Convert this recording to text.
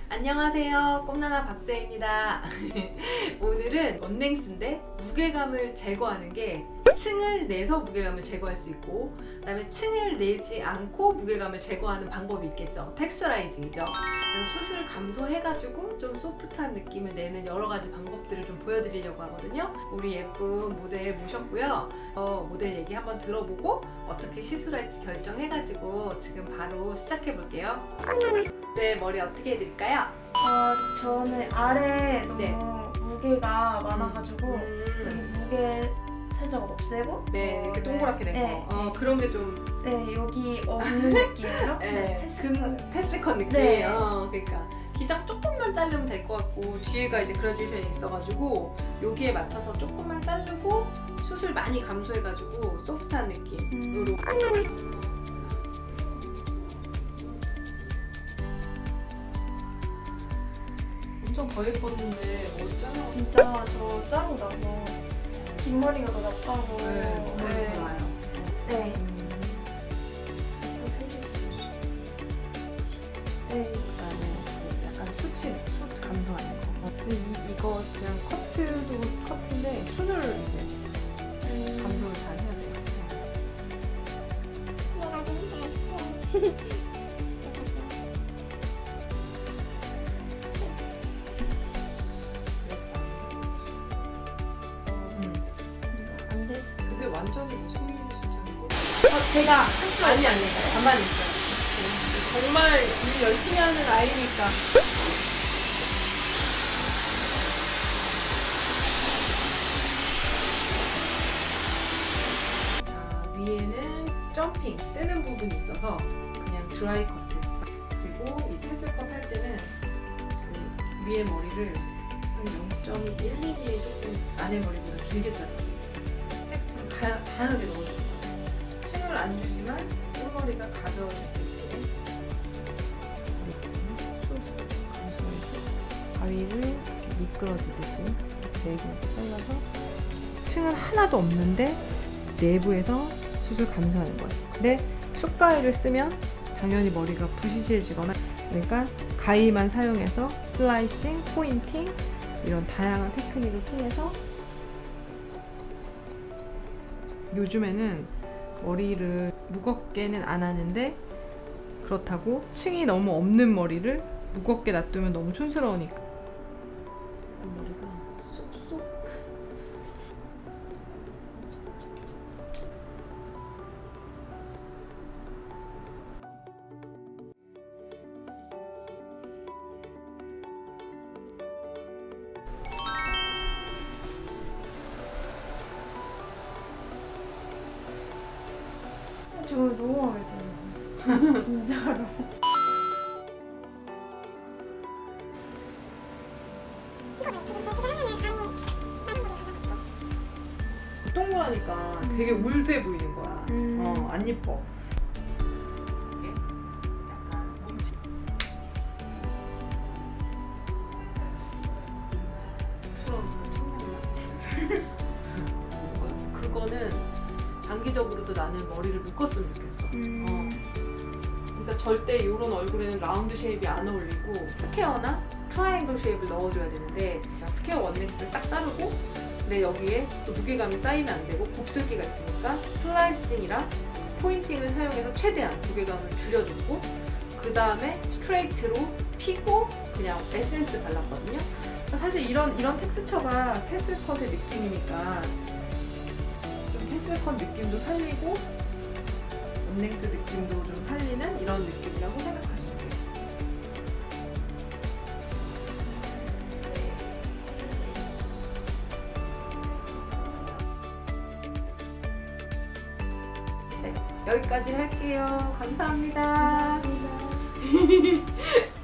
안녕하세요, 꿈나나 박재입니다. 오늘은 언냉스인데 무게감을 제거하는 게 층을 내서 무게감을 제거할 수 있고, 그 다음에 층을 내지 않고 무게감을 제거하는 방법이 있겠죠. 텍스처라이징이죠. 그래서 숱을 감소해가지고 좀 소프트한 느낌을 내는 여러 가지 방법들을 좀 보여드리려고 하거든요. 우리 예쁜 모델 모셨고요. 모델 얘기 한번 들어보고 어떻게 시술할지 결정해가지고 지금 바로 시작해볼게요. 네, 머리 어떻게 해드릴까요? 저는 아래 너무 네. 무게가 많아가지고 여기 무게 살짝 없애고 이렇게 동그랗게 된 거. 그런 게 좀 여기 없는 느낌으로 테슬컷 느낌. 네. 그러니까 기장 조금만 자르면 될 것 같고, 뒤에가 이제 그라듀에이션이 있어가지고 여기에 맞춰서 조금만 자르고 숱을 많이 감소해가지고 소프트한 느낌으로. 엄청 더 예뻤는데 머리 잘라. 진짜 저 자르고 나서 긴 머리가 더 낫다고. 머리 더 나아요. 네. 약간 숱 감소하는 거. 근데 이거 그냥 커트인데 숱을 이제 감소를 잘 해야 돼요. 안 됐어. 근데 완전히 뭐 성형이시지 않고? 제가 아니 가만히 있어요. 정말 일 열심히 하는 아이니까. 자, 위에는 점핑 뜨는 부분이 있어서 그냥 드라이 커트, 그리고 이 테슬 컷 할 때는 그 위에 머리를 한 0.1mm 조금 안에 머리보다 길게 잘라요. 텍스처를 다양하게 넣어줄 거예요. 층을 안 주지만 꿀머리가 가벼워질 수 있게. 가위를 미끄러지듯이 이렇게 잘라서 층은 하나도 없는데 내부에서 숱을 감소하는 거예요. 근데 숱가위를 쓰면 당연히 머리가 부시시해지거나, 그러니까 가위만 사용해서 슬라이싱, 포인팅 이런 다양한 테크닉을 통해서 요즘에는 머리를 무겁게는 안 하는데, 그렇다고 층이 너무 없는 머리를 무겁게 놔두면 너무 촌스러우니까 머리가 쏙쏙. 저 너무 마음에 들어요. 진짜로. 동그라니까 되게 올드해 보이는 거야. 안 예뻐. 이게 약간 뭉치. 그거는 장기적으로도 나는 머리를 묶었으면 좋겠어. 그러니까 절대 이런 얼굴에는 라운드 쉐입이 안 어울리고 스퀘어나 트라이앵글 쉐입을 넣어줘야 되는데, 스퀘어 원넥스를 딱 자르고, 근데 여기에 또 무게감이 쌓이면 안 되고 곱슬기가 있으니까 슬라이싱이랑 포인팅을 사용해서 최대한 무게감을 줄여주고, 그 다음에 스트레이트로 피고 그냥 에센스 발랐거든요. 사실 이런 텍스처가 테슬컷의 느낌이니까 좀 테슬컷 느낌도 살리고 언냉스 느낌도 좀 살리는 이런 느낌이라고 생각하시면 돼요. 네, 여기까지 할게요. 감사합니다. 감사합니다.